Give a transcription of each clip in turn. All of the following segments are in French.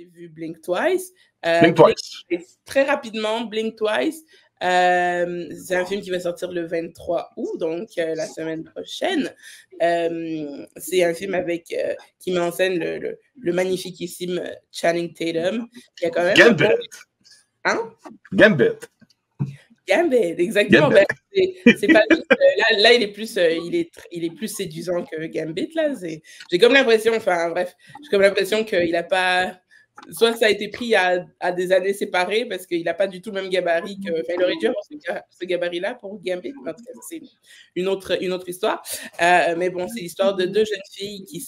j'ai vu Blink Twice. Blink Twice. Très rapidement, Blink Twice. C'est un film qui va sortir le 23 août, donc la semaine prochaine. C'est un film qui met en scène le magnifiquissime Channing Tatum. Il y a quand même Gambit. Hein? Gambit. Gambit, exactement. Gambit. Ben, c'est pas juste, là, il est plus séduisant que Gambit. Là, j'ai comme l'impression, enfin bref, j'ai comme l'impression qu'il n'a pas. Soit ça a été pris à des années séparées parce qu'il n'a pas du tout le même gabarit que. Enfin, il aurait dû avoir ce gabarit-là pour Gambit. En tout cas, c'est une autre histoire. Mais bon, c'est l'histoire de deux jeunes filles qui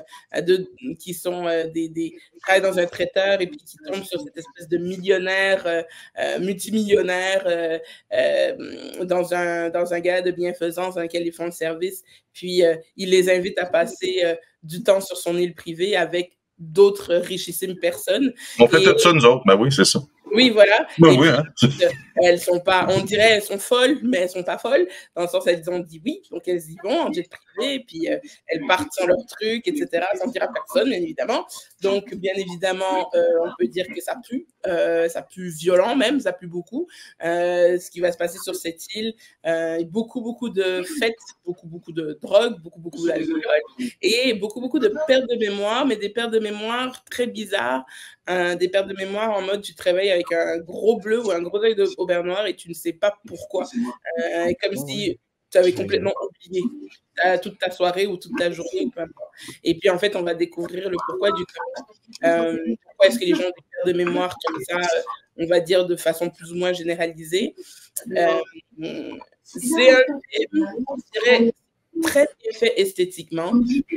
travaillent dans un traiteur et puis qui tombent sur cette espèce de millionnaire, multimillionnaire dans un gala de bienfaisance dans lequel ils font le service. Puis, il les invite à passer du temps sur son île privée avec d'autres richissimes personnes. On fait tout ça, nous autres. Ben oui, c'est ça. Oui, voilà. Ben oui, hein. Elles sont pas, on dirait, elles sont folles, mais elles sont pas folles. Dans le sens, elles ont dit oui, donc elles y vont en jet privé, puis elles partent sur leur truc, etc., sans dire à personne, bien évidemment. Donc, bien évidemment, on peut dire que ça pue violent même, ça pue beaucoup. Ce qui va se passer sur cette île, beaucoup de fêtes, beaucoup de drogue, beaucoup d'alcool, et beaucoup de pertes de mémoire, mais des pertes de mémoire très bizarres. Des pertes de mémoire en mode tu te réveilles avec un gros bleu ou un gros œil au beurre noir et tu ne sais pas pourquoi. Comme si tu avais complètement oublié toute ta soirée ou toute ta journée. Peu importe. Et puis en fait, on va découvrir le pourquoi du comment. Pourquoi est-ce que les gens ont des pertes de mémoire comme ça, on va dire de façon plus ou moins généralisée. C'est un film, je dirais, très bien fait esthétiquement.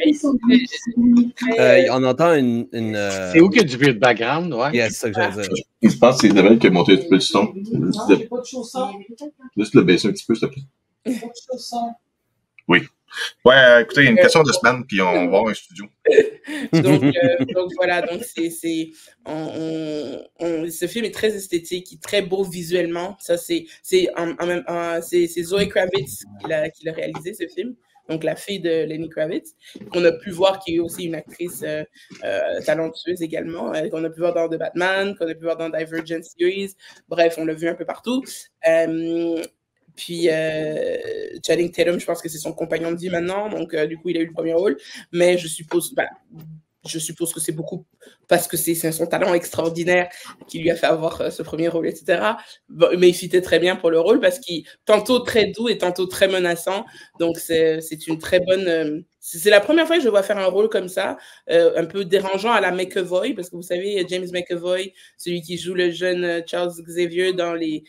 On entend une C'est où qu'il y a du bruit de background, ouais? Yes, c'est ça que j'allais dire. Je pense que c'est Isabelle qui a monté un petit peu le son. Juste le baisser un petit peu, s'il te plaît. Oui. Ouais, écoutez, il y a une question de semaine, puis on va avoir un studio. donc voilà, donc ce film est très esthétique, très beau visuellement. Ça, c'est Zoe Kravitz qui l'a réalisé, ce film. Donc la fille de Lenny Kravitz, qu'on a pu voir, qui est aussi une actrice talentueuse également, qu'on a pu voir dans The Batman, qu'on a pu voir dans Divergent Series. Bref, on l'a vu un peu partout. Puis Channing Tatum, je pense que c'est son compagnon de vie maintenant, donc du coup il a eu le premier rôle, mais je suppose que c'est beaucoup parce que c'est son talent extraordinaire qui lui a fait avoir ce premier rôle, etc. Bon, mais il fitait très bien pour le rôle parce qu'il est tantôt très doux et tantôt très menaçant, donc c'est une très bonne... c'est la première fois que je le vois faire un rôle comme ça, un peu dérangeant à la McAvoy, parce que vous savez, James McAvoy, celui qui joue le jeune Charles Xavier dans les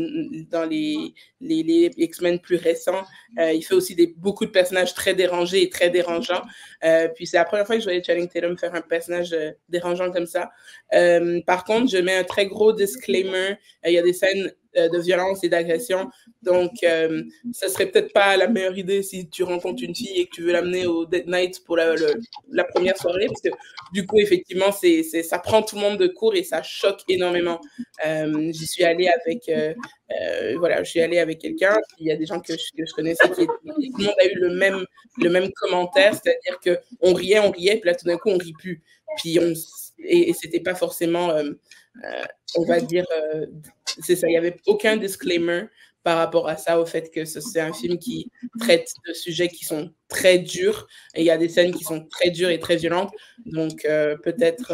X-Men plus récents, il fait aussi beaucoup de personnages très dérangés et très dérangeants. Puis c'est la première fois que je voyais Channing Tatum faire un personnage dérangeant comme ça. Par contre, je mets un très gros disclaimer. Il y a des scènes de violence et d'agression. Donc, ça serait peut-être pas la meilleure idée si tu rencontres une fille et que tu veux l'amener au date night pour la première soirée, parce que du coup, effectivement, ça prend tout le monde de court et ça choque énormément. J'y suis allée avec... je suis allée avec quelqu'un, il y a des gens que je connaissais tout le monde a eu le même commentaire, c'est-à-dire qu'on riait, puis là, tout d'un coup, on rit plus. Puis et c'était pas forcément, on va dire, c'est ça, il n'y avait aucun disclaimer par rapport à ça, au fait que c'est un film qui traite de sujets qui sont très durs, et il y a des scènes qui sont très dures et très violentes, donc peut-être...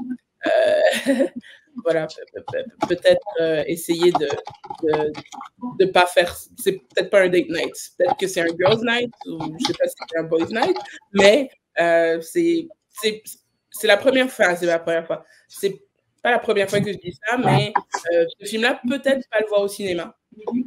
voilà, peut-être essayer de pas faire, c'est peut-être pas un date night, peut-être que c'est un girls night, ou je sais pas si c'est un boys night, mais c'est la première fois, c'est pas la première fois que je dis ça, mais ce film-là, peut-être pas le voir au cinéma.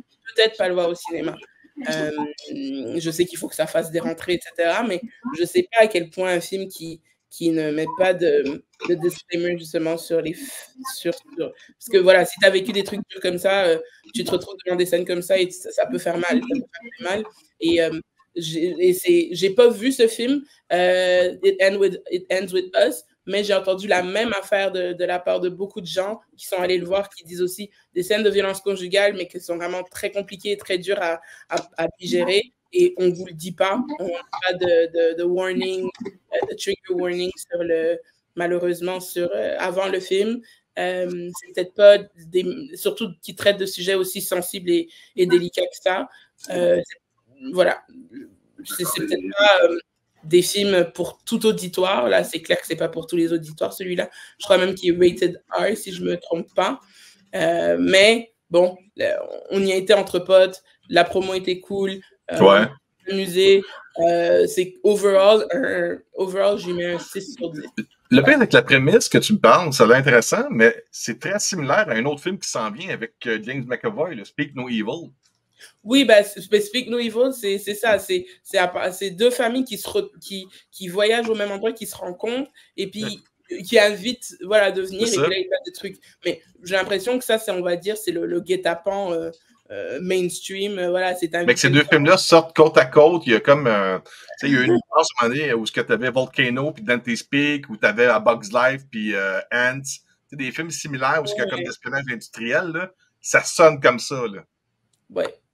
Je sais qu'il faut que ça fasse des rentrées, etc., mais je sais pas à quel point un film qui ne met pas de disclaimer justement sur parce que voilà, si tu as vécu des trucs durs comme ça, tu te retrouves devant des scènes comme ça et ça peut faire mal, et j'ai pas vu ce film It Ends With Us, mais j'ai entendu la même affaire de la part de beaucoup de gens qui sont allés le voir, qui disent aussi des scènes de violence conjugale, mais qui sont vraiment très compliquées et très dures à digérer. Et on ne vous le dit pas, on n'a pas de warning, de trigger warning malheureusement, avant le film. C'est peut-être pas surtout qui traitent de sujets aussi sensibles et délicats que ça. Voilà. C'est peut-être pas des films pour tout auditoire. Là, c'est clair que c'est pas pour tous les auditoires, celui-là. Je crois même qu'il est rated R, si je me trompe pas. Mais bon, on y a été entre potes. La promo était cool. Ouais. Musée, c'est overall, j'y mets un 6 sur 10. Le pire avec la prémisse que tu me parles, ça a l'air intéressant, mais c'est très similaire à un autre film qui s'en vient avec James McAvoy, le Speak No Evil. Oui, Speak No Evil, c'est ça. C'est deux familles qui voyagent au même endroit, qui se rencontrent et puis qui invitent de venir et puis là, ils font des trucs. Mais j'ai l'impression que ça, on va dire, c'est le guet-apens mainstream. Mais que ces deux films-là sortent côte à côte. Il y a comme il y a eu une phase à un moment donné où tu avais Volcano puis Dante's Peak, où tu avais A Bug's Life puis Ants. Des films similaires où il y a comme d'espionnage industriel. Là, ça sonne comme ça. Là. Ouais.